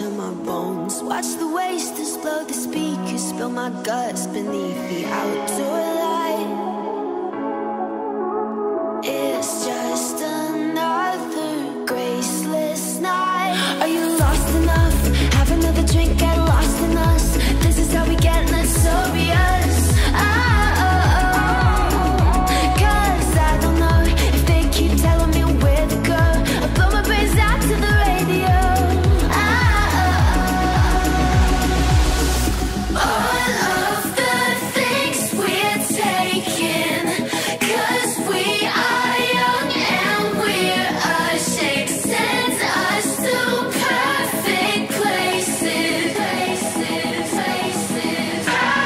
to my bones. Watch the waves blow the speakers, spill my guts beneath the outdoor light. It's just another graceless night. Are you lost enough? Have another drink, get lost in us. This is how we get, let's sober-us. Cause I don't know if they keep telling me where to go. I blow my brains out to the radio. All of the things we're taking, cause we are young and we're ashamed. Send us to perfect places, perfect places.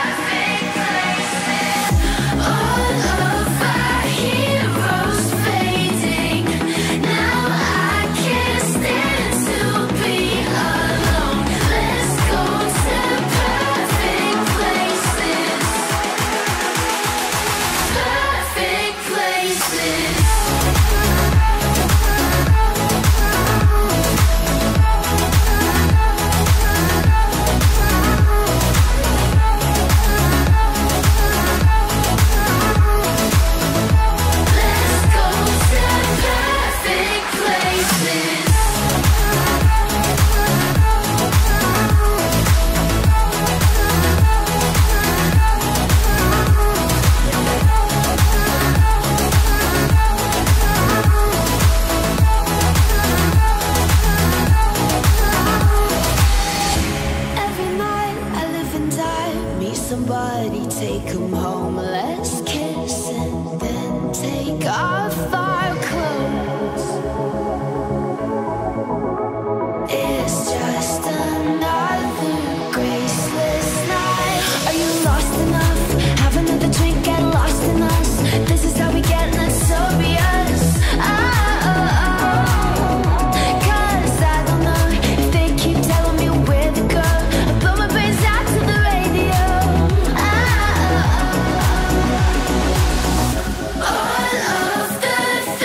All of our heroes fading. Now I can't stand to be alone. Let's go to perfect places, perfect places. Let's go to perfect places. Every night I live and die, meet somebody, take 'em home. Let's kiss and then take off our clothes. It's just another graceless night. Are you lost enough? Have another drink, get lost in us. This is how we get, let's sober-us. Cause I don't know if they keep telling me where to go. I blow my brains out to the radio. All of the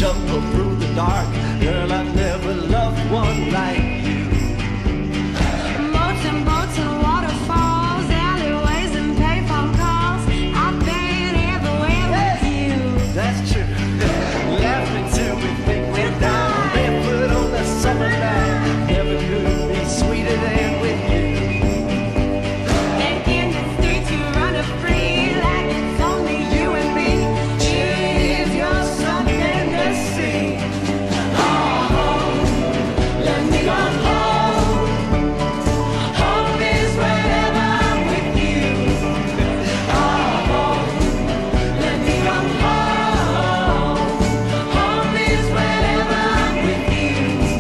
stumble through the dark. Girl, I've never loved one like you. Boats and boats and waterfalls, alleyways and payphone calls. I've been everywhere with you. That's true. Laughing till we think we're down, barefoot on the summer night. Never could be sweeter than with you. And in the streets you run free, like it's only you and me. If you're something to see, oh, let me go home. Home is wherever I'm with you. Oh, let me go home. Home is wherever I'm with you.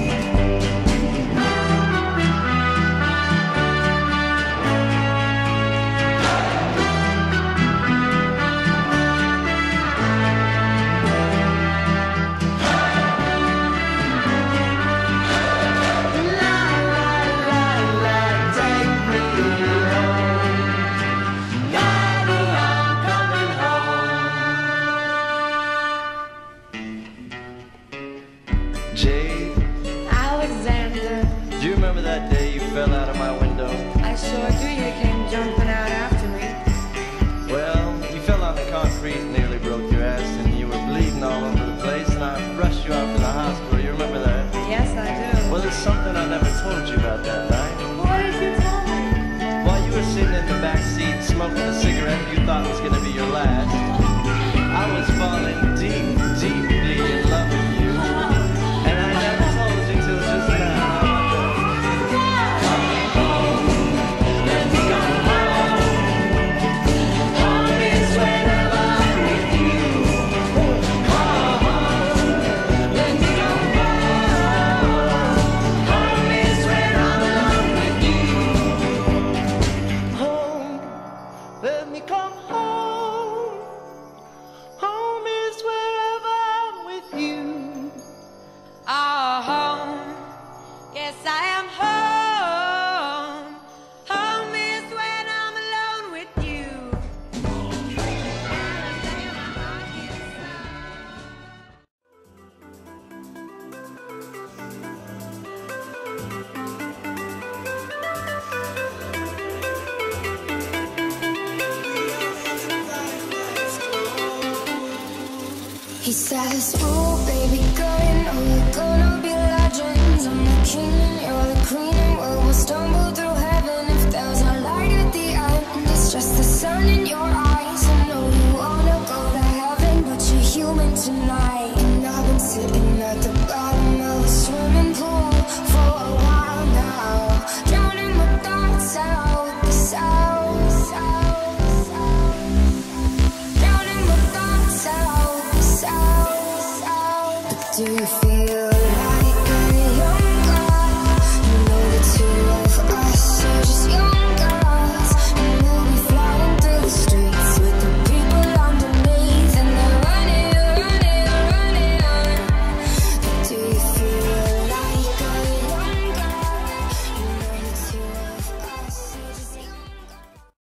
Jade, Alexander, do you remember that day you fell out of my window? I sure do. You came jumping out after me. Well, you fell on the concrete and nearly broke your ass, and you were bleeding all over the place, and I rushed you off to the hospital. You remember that? Yes, I do. Well, there's something I never told you about that night. What did you tell me? While you were sitting in the back seat smoking a cigarette you thought was going to be your last, I was falling deeply in love with you. And I never told you till just now. Let me go home. Home is wherever I'm with you. Let me go home. Home is where I'm alone with you. Home, let me come home. Home is wherever I'm with you. Oh, home. Yes, I am home. Home is when I'm alone with you. He says, "Ooh, baby girl, you know we're gonna be legends. I'm the king and you're the queen, and we'll stumble through heaven. If there's a light at the end, it's just the sun in your eyes. I know you wanna go to heaven, but you're human tonight. And I've been sitting at the bottom of a swimming pool for a while now, drowning my thoughts out with the sound, drowning my thoughts out with the sound. But do you feel